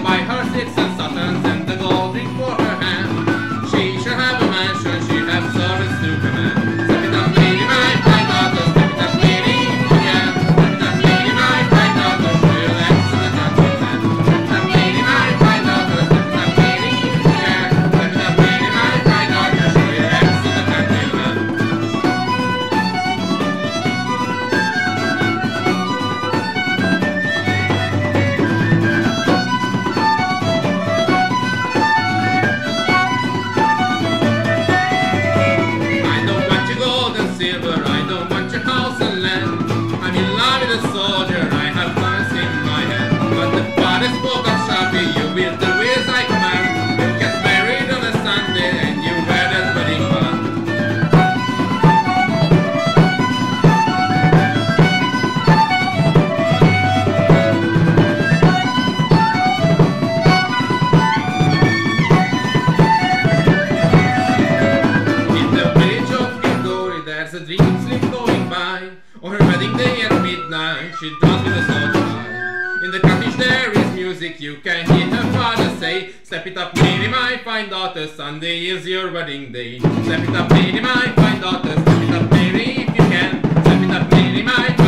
She'll buy her six and satins and the gold ring for her hand. She shall have a mansion, she'll have servants to command. Step it up, lady, my fine daughter, step it up, lady, if you can. Step it up, lady, my fine daughter, show your legs to the gentleman. Step it up, lady, my fine daughter, step it up, lady, if you can. Step it up, lady, my fine daughter, show your legs to the gentleman. I don't want your house and land. I'm in love with a soldier, I have guns in my hand. But the father spoke of sharply, you will do as I command. You get married on a Sunday and you wear that wedding band. In the village of Gancanagh, there's a dream slip going by. On her wedding day at midnight, she danced with a soldier guy. In the cottage there is music, you can hear her father say, step it up, lady, my fine daughter, Sunday is your wedding day. Step it up, lady, my fine daughter, step it up, lady, if you can. Step it up, lady, my